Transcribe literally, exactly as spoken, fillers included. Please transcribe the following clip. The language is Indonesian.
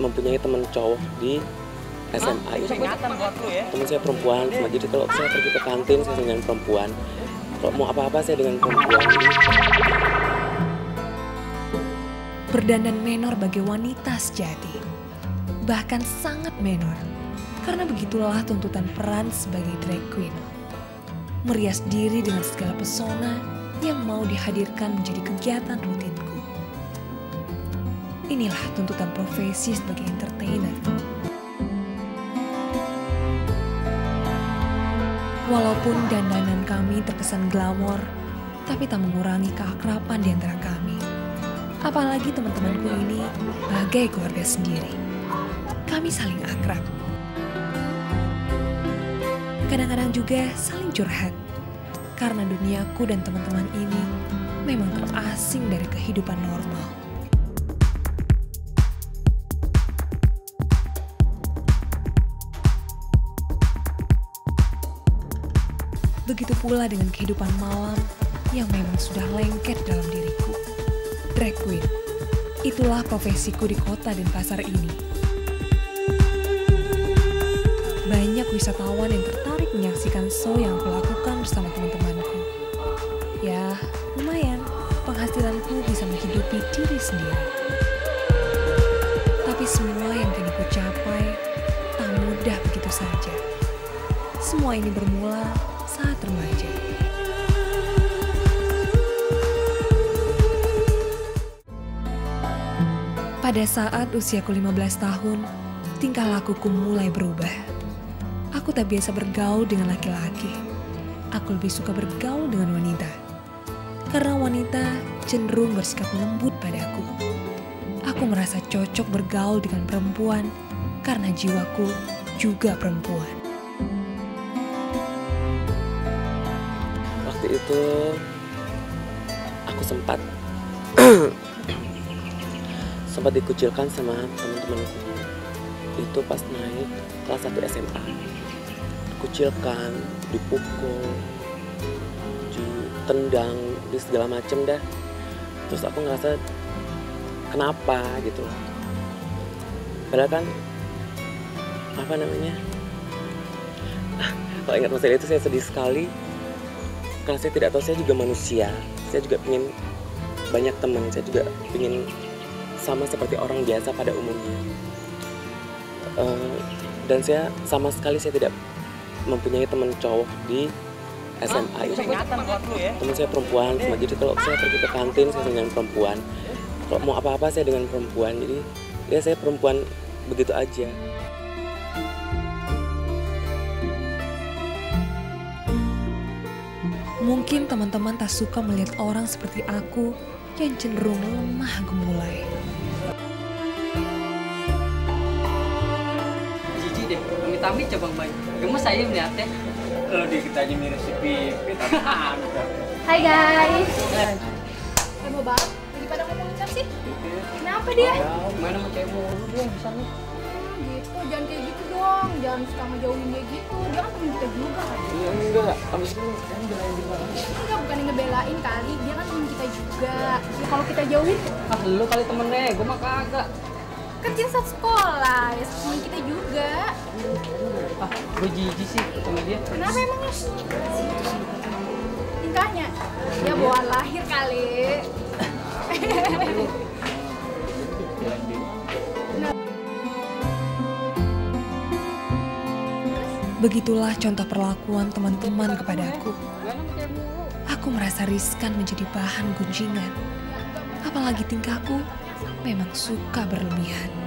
mempunyai teman cowok di S M A. Itu teman saya perempuan, cuma jadi kalau saya pergi ke kantin saya dengan perempuan, kalau mau apa-apa saya dengan perempuan. Berdandan menor bagi wanita sejati, bahkan sangat menor, karena begitulah tuntutan peran sebagai drag queen. Merias diri dengan segala pesona yang mau dihadirkan menjadi kegiatan rutinku. Inilah tuntutan profesi sebagai entertainer. Walaupun dandanan kami terkesan glamor, tapi tak mengurangi keakraban di antara kami. Apalagi teman-temanku ini bagai keluarga sendiri. Kami saling akrab. Kadang-kadang juga saling curhat. Karena duniaku dan teman-teman ini memang terasing dari kehidupan normal. Begitu pula dengan kehidupan malam yang memang sudah lengket dalam diriku. Drag queen, itulah profesiku di kota Denpasar ini. Banyak wisatawan yang tertarik menyaksikan show yang aku lakukan bersama teman-temanku. Ya, lumayan, penghasilanku bisa menghidupi diri sendiri. Tapi semua yang kini ku capai tak mudah begitu saja. Semua ini bermula saat remaja. Pada saat usiaku lima belas tahun, tingkah lakuku mulai berubah. Aku tak biasa bergaul dengan laki-laki. Aku lebih suka bergaul dengan wanita. Karena wanita cenderung bersikap lembut padaku. Aku merasa cocok bergaul dengan perempuan karena jiwaku juga perempuan. Waktu itu aku sempat sempat dikucilkan sama teman-temanku. Itu pas naik kelas satu S M A. Dikucilkan, dipukul, ditendang, di segala macem dah. Terus aku ngerasa kenapa gitu. Padahal kan apa namanya? Kalau ingat masalah itu saya sedih sekali. Karena saya tidak tahu, saya juga manusia. Saya juga ingin banyak teman. Saya juga ingin sama seperti orang biasa pada umumnya. Uh, dan saya sama sekali saya tidak mempunyai teman cowok di S M A. Itu teman saya perempuan, cuma jadi kalau saya pergi ke kantin saya dengan perempuan, kalau mau apa-apa saya dengan perempuan. Jadi ya saya perempuan begitu aja. Mungkin teman-teman tak suka melihat orang seperti aku yang cenderung lemah gemulai. Jijik deh, amit-amit coba baik. Gemes saya melihatnya. Kalau dia kita aja mirip si Pipi, Hai guys. Lama banget, lagi pada ngomongin siapa sih? Kenapa dia? Mana mau cewek mulu dia bisa nih. Gitu, jangan kayak gitu dong. Jangan suka ngejauhin dia gitu. Dia kan temen kita juga kan. Iya enggak, abis itu kan belain juga. Enggak, bukan yang ngebelain kali. Dia kan temen kita juga. Ya kalau kita jauhin, Ah lu kali temennya, gue mah kagak. kerja satu sekolah, ya temen kita juga. Ah, gue jijik sih sama dia. Kenapa emangnya? Tingkahnya? Ya bawaan lahir kali. Begitulah contoh perlakuan teman-teman kepadaku. Aku merasa riskan menjadi bahan gunjingan. Apalagi tingkahku memang suka berlebihan.